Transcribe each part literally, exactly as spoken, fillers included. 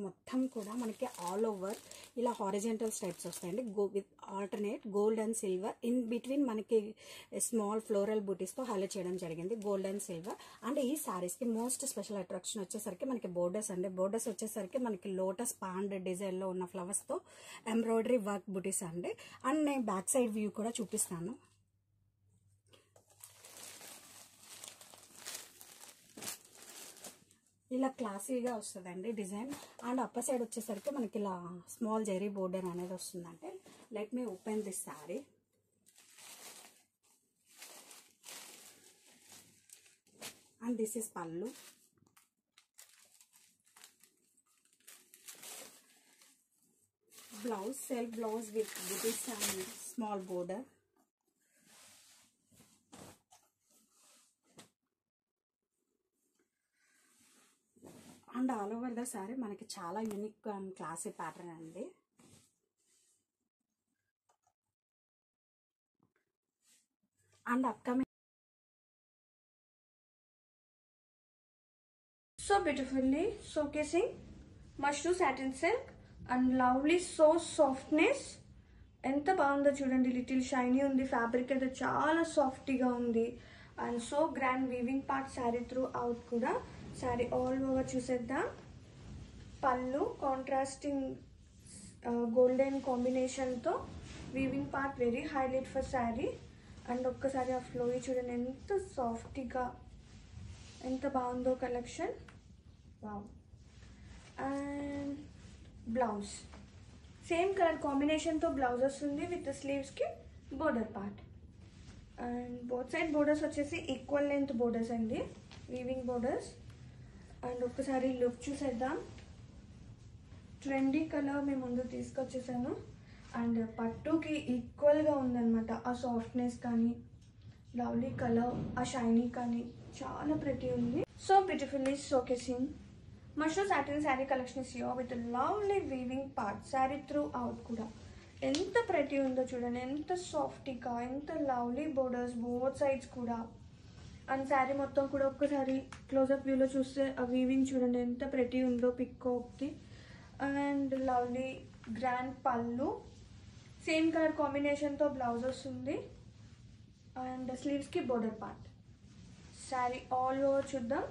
మొత్తం కూడా మనకి ఆల్ ఓవర్ ఇలా హారిజెంటల్ స్టైప్స్ వస్తాయండి. Go with alternate gold and silver in between మనకి స్మాల్ ఫ్లోరల్ బూటీస్తో హైలైట్ చేయడం జరిగింది, గోల్డ్ అండ్ సిల్వర్. అండ్ ఈ శారీస్కి మోస్ట్ స్పెషల్ అట్రాక్షన్ వచ్చేసరికి మనకి బోర్డర్స్ అండి. బోర్డర్స్ వచ్చేసరికి మనకి లోటస్ పాండ్ డిజైన్లో ఉన్న ఫ్లవర్స్తో ఎంబ్రాయిడరీ వర్క్ బూటీస్ అండి. అండ్ నేను బ్యాక్ సైడ్ వ్యూ కూడా చూపిస్తాను. ఇలా క్లాసీగా వస్తుందండి డిజైన్. అండ్ అప్పర్ సైడ్ వచ్చేసరికి మనకి ఇలా స్మాల్ జెరీ బోర్డర్ అనేది వస్తుందంటే. Let me open this sari. And this is pallu. Blouse self blouse with butis and small border. And all over the sari మనకి చాలా యూనిక్ అండ్ క్లాసీ ప్యాటర్న్ అండి. And upcoming so beautifully showcasing mushroom satin silk and lovely so softness. ఎంత బాగుందో చూడండి, little shiny ఉంది, fabric అయితే చాలా సాఫ్ట్గా ఉంది. And so grand weaving part sari throughout కూడా. శారీ ఆల్ ఓవర్ చూసేద్దాం. పళ్ళు కాంట్రాస్టింగ్ గోల్డెన్ కాంబినేషన్తో weaving part very highlight for sari. And ఒక్కసారి ఆ ఫ్లోయి చూడండి ఎంత సాఫ్ట్గా, ఎంత బాగుందో collection. Wow. And blouse same colour కాంబినేషన్తో బ్లౌజ్ వస్తుంది విత్ స్లీవ్స్కి border part. And both side borders వచ్చేసి ఈక్వల్ లెంత్ బోర్డర్స్ అండి, వీవింగ్ బోర్డర్స్. అండ్ ఒక్కసారి లుక్ చూసేద్దాం. ట్రెండీ కలర్ మేము ముందు తీసుకొచ్చేసాను. అండ్ పట్టుకి ఈక్వల్గా ఉందన్నమాట ఆ సాఫ్ట్నెస్ కానీ, లవ్లీ కలర్, ఆ షైనీ కానీ చాలా ప్రెటీ ఉంది. So beautifully showcasing mushroom satin sari collection is here with lovely weaving part sari throughout కూడా. ఎంత ప్రెటీ ఉందో చూడండి, ఎంత సాఫ్ట్గా, ఎంత లవ్లీ బోర్డర్స్ బోత్ సైడ్స్ కూడా. అండ్ శారీ మొత్తం కూడా ఒక్కసారి క్లోజప్ వ్యూలో చూస్తే ఆ వీవింగ్ చూడండి ఎంత ప్రెటీ ఉందో పికాక్కి. And lovely grand pallu, same colour కాంబినేషన్తో బ్లౌజ్ వస్తుంది. అండ్ స్లీవ్స్కి border part. Sari all over చూద్దాం.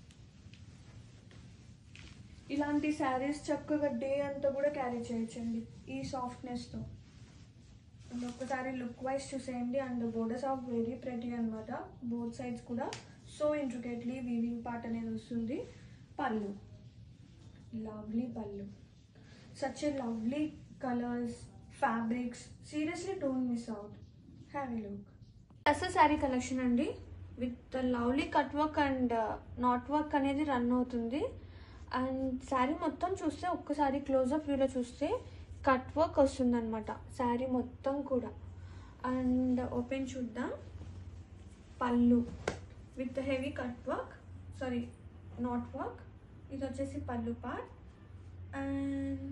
ఇలాంటి శారీస్ చక్కగా డే అంతా కూడా క్యారీ చేయొచ్చండి ఈ సాఫ్ట్నెస్తో. అండ్ ఒక్కసారి లుక్ వైజ్ చూసేయండి. And borders of very pretty అనమాట బోత్ సైడ్స్ కూడా. సో ఇంట్రికేట్లీ వీవింగ్ పార్ట్ అనేది వస్తుంది. Pallu lovely pallu, such a lovely colours, fabrics, seriously don't miss out. Have a look. అసలు శారీ కలెక్షన్ అండి with lovely cut work and knot work అనేది run అవుతుంది. And sari మొత్తం చూస్తే ఒక్కసారి క్లోజప్ వ్యూలో చూస్తే కట్ వర్క్ వస్తుంది అనమాట శారీ మొత్తం కూడా. అండ్ ఓపెన్ చూద్దాం. Pallu with heavy cut work, sorry knot work. ఇది వచ్చేసి pallu part. And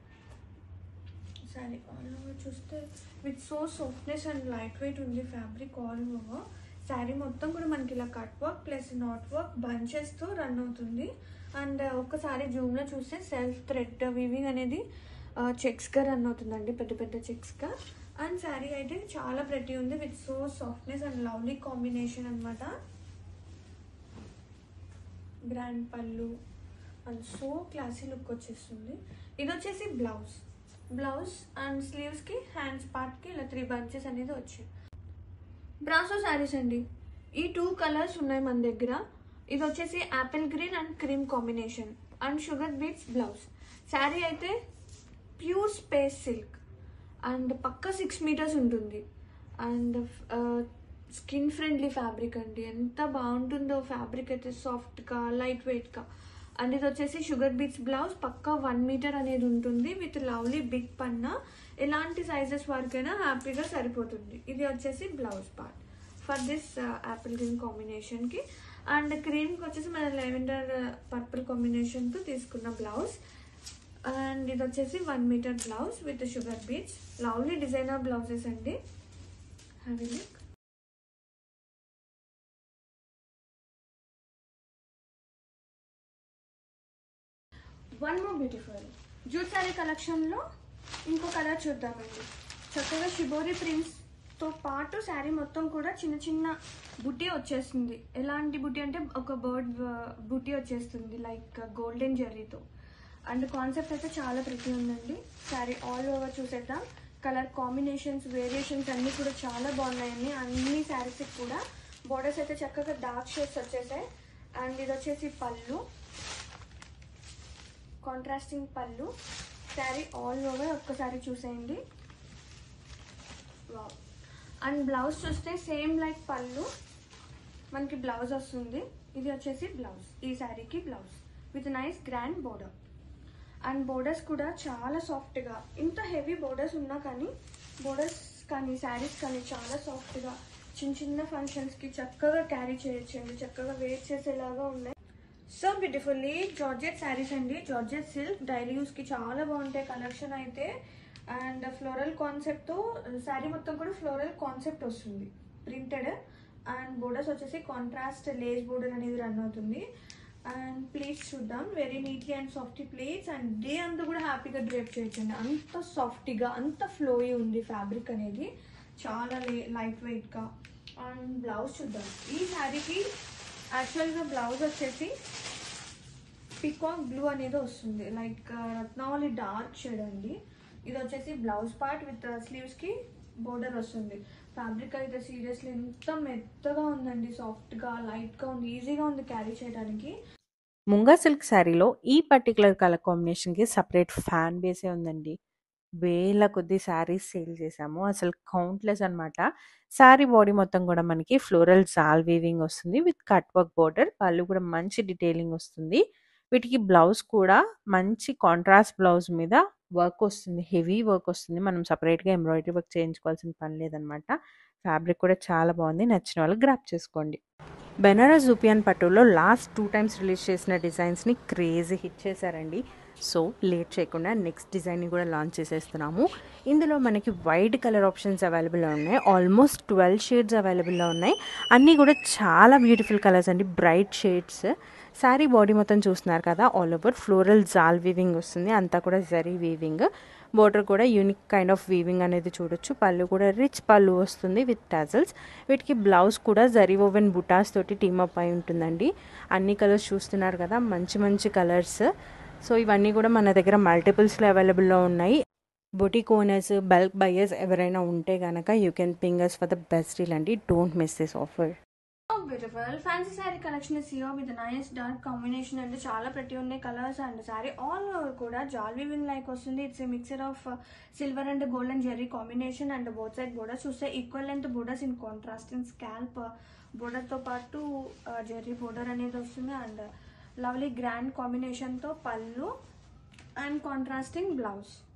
sari all over చూస్తే with so softness and light weight ఉంది ఫ్యాబ్రిక్ ఆల్ ఓవర్. శారీ మొత్తం కూడా మనకి ఇలా cut work plus knot work బంచెస్తో రన్ అవుతుంది. అండ్ ఒక్కసారి జూమ్లో చూస్తే సెల్ఫ్ థ్రెడ్ వీవింగ్ అనేది చెక్స్గా రన్ అవుతుందండి, పెద్ద పెద్ద చెక్స్గా. అండ్ శారీ అయితే చాలా ప్రెటీ ఉంది with so softness and lovely combination అనమాట. Grand pallu and so classy look వచ్చేస్తుంది. ఇది వచ్చేసి బ్లౌజ్. బ్లౌజ్ అండ్ స్లీవ్స్కి హ్యాండ్స్ పార్ట్కి ఇలా త్రీ బంచెస్ అనేది వచ్చాయి. బ్రాసో శారీస్ అండి. ఈ టూ కలర్స్ ఉన్నాయి మన దగ్గర. ఇది వచ్చేసి apple green and cream combination and sugar beads blouse. Sari అయితే ప్యూర్ స్పేస్ సిల్క్ అండ్ పక్క సిక్స్ మీటర్స్ ఉంటుంది. అండ్ స్కిన్ ఫ్రెండ్లీ ఫ్యాబ్రిక్ అండి, ఎంత బాగుంటుందో ఫ్యాబ్రిక్ అయితే సాఫ్ట్గా లైట్ వెయిట్గా. అండ్ ఇది వచ్చేసి షుగర్ బీట్స్ బ్లౌజ్, పక్కా వన్ మీటర్ అనేది ఉంటుంది విత్ లవ్లీ బిగ్ పన్నా. ఎలాంటి సైజెస్ వరకైనా హ్యాపీగా సరిపోతుంది. ఇది వచ్చేసి blouse part for this apple green కాంబినేషన్కి. అండ్ క్రీమ్కి వచ్చేసి మన లెవెండర్ పర్పుల్ కాంబినేషన్తో తీసుకున్న బ్లౌజ్. అండ్ ఇది వచ్చేసి one metre blouse with sugar beads. Lovely designer blouses అండి. Have a look. One more beautiful jute sari కలెక్షన్లో ఇంకో కలర్ చూద్దామండి. చక్కగా షిబోరి ప్రింట్స్తో పాటు శారీ మొత్తం కూడా చిన్న చిన్న బుట్టి వచ్చేస్తుంది. ఎలాంటి బుట్టి అంటే ఒక బర్డ్ బుట్టి వచ్చేస్తుంది లైక్ గోల్డెన్ జెర్రీతో. అండ్ కాన్సెప్ట్ అయితే చాలా ప్రతి ఉందండి. శారీ ఆల్ ఓవర్ చూసేద్దాం. కలర్ కాంబినేషన్స్ వేరియేషన్స్ అన్నీ కూడా చాలా బాగున్నాయండి. అన్ని శారీస్కి కూడా బోర్డర్స్ అయితే చక్కగా డార్క్ షేడ్స్ వచ్చేసాయి. అండ్ ఇది వచ్చేసి పళ్ళు, కాంట్రాస్టింగ్ పళ్ళు. శారీ ఆల్ ఓవర్ ఒక్కసారి చూసేయండి. వావ్. అండ్ బ్లౌజ్ చూస్తే సేమ్ లైక్ పళ్ళు మనకి బ్లౌజ్ వస్తుంది. ఇది వచ్చేసి బ్లౌజ్, ఈ శారీకి blouse with nice grand border. And borders కూడా చాలా సాఫ్ట్గా, ఇంత హెవీ బోర్డర్స్ ఉన్నా కానీ బోర్డర్స్ కానీ శారీస్ కానీ చాలా సాఫ్ట్గా చిన్న చిన్న ఫంక్షన్స్కి చక్కగా క్యారీ చేయొచ్చండి. చక్కగా వేర్ చేసేలాగా ఉన్నాయి. సో బ్యూటిఫుల్లీ జార్జెట్ శారీస్ అండి. జార్జెట్ సిల్క్ డైలీ యూస్కి చాలా బాగుంటాయి కలెక్షన్ అయితే. అండ్ ఫ్లోరల్ కాన్సెప్ట్తో శారీ మొత్తం కూడా ఫ్లోరల్ కాన్సెప్ట్ వస్తుంది ప్రింటెడ్. అండ్ బోర్డర్స్ వచ్చేసి కాంట్రాస్ట్ లేస్ బోర్డర్ అనేది రన్ అవుతుంది. అండ్ ప్లేట్స్ చూద్దాం. Very neatly and softy pleats. And day అంతా కూడా హ్యాపీగా డ్రేప్ చేయొచ్చండి. అంత సాఫ్టీగా అంత ఫ్లోయీ ఉంది ఫ్యాబ్రిక్ అనేది, చాలా లైట్ వెయిట్గా. అండ్ బ్లౌజ్ చూద్దాం. ఈ శారీకి యాక్చువల్గా బ్లౌజ్ వచ్చేసి పికాక్ బ్లూ అనేది వస్తుంది, లైక్ రత్నావళి డార్క్ షేడ్ అండి. ఇది వచ్చేసి బ్లౌజ్ పార్ట్ విత్ స్లీవ్స్కి బోర్డర్ వస్తుంది. ఫ్యాబ్రిక్ అయితే సీరియస్లీ ఎంత మెత్తగా ఉందండి, సాఫ్ట్గా లైట్గా ఉంది, ఈజీగా ఉంది క్యారీ చేయడానికి. ముంగా సిల్క్ శారీలో ఈ పర్టికులర్ కలర్ కాంబినేషన్కి సపరేట్ ఫ్యాన్ బేసే ఉందండి. వేల కొద్ది శారీస్ సేల్ చేసాము, అసలు కౌంట్లెస్ అనమాట. శారీ బాడీ మొత్తం కూడా మనకి ఫ్లోరల్ జాల్ వీవింగ్ వస్తుంది విత్ కట్ వర్క్ బోర్డర్. పళ్ళు కూడా మంచి డీటెయిలింగ్ వస్తుంది. వీటికి బ్లౌజ్ కూడా మంచి కాంట్రాస్ట్ బ్లౌజ్ మీద వర్క్ వస్తుంది, హెవీ వర్క్ వస్తుంది. మనం సపరేట్గా ఎంబ్రాయిడరీ వర్క్ చేయించుకోవాల్సిన పని లేదనమాట. ఫ్యాబ్రిక్ కూడా చాలా బాగుంది, నచ్చిన వాళ్ళు గ్రాప్ చేసుకోండి. బెనారస్ జూపియాన్ పట్టులో లాస్ట్ టూ టైమ్స్ రిలీజ్ చేసిన డిజైన్స్ని క్రేజీ హిట్ చేశారండి. సో లేట్ చేయకుండా నెక్స్ట్ డిజైన్ని కూడా లాంచ్ చేసేస్తున్నాము. ఇందులో మనకి వైట్ కలర్ ఆప్షన్స్ అవైలబుల్లో ఉన్నాయి. ఆల్మోస్ట్ ట్వెల్వ్ షేడ్స్ అవైలబుల్లో ఉన్నాయి. అన్నీ కూడా చాలా బ్యూటిఫుల్ కలర్స్ అండి, బ్రైట్ షేడ్స్. శారీ బాడీ మొత్తం చూస్తున్నారు కదా, all over floral jaal weaving వస్తుంది, అంతా కూడా జరీ వీవింగ్. బోర్డర్ కూడా యూనిక్ కైండ్ ఆఫ్ వీవింగ్ అనేది చూడొచ్చు. పళ్ళు కూడా రిచ్ పళ్ళు వస్తుంది విత్ టాజల్స్. వీటికి బ్లౌజ్ కూడా జరీ ఓవెన్ బుటాస్ తోటి టీమప్ అయి ఉంటుందండి. అన్ని కలర్స్ చూస్తున్నారు కదా, మంచి మంచి కలర్స్. సో ఇవన్నీ కూడా మన దగ్గర మల్టిపుల్స్లో అవైలబుల్లో ఉన్నాయి. బొటిక్ ఓనర్స్, బల్క్ బయర్స్ ఎవరైనా ఉంటే కనుక you can ping us for the best deal అండి. Don't miss this offer. Beautiful fancy sari collection is here with nice dark combination and చాలా ప్రతి ఉన్నాయి colours. And sari all over కూడా jaal weaving like వస్తుంది. It's a mixture of silver and gold and zari combination. And both side borders చూస్తే equal length borders in contrast in scallop బోర్డర్తో పాటు zari border అనేది వస్తుంది. And lovely grand కాంబినేషన్తో పళ్ళు అండ్ కాంట్రాస్టింగ్ బ్లౌజ్.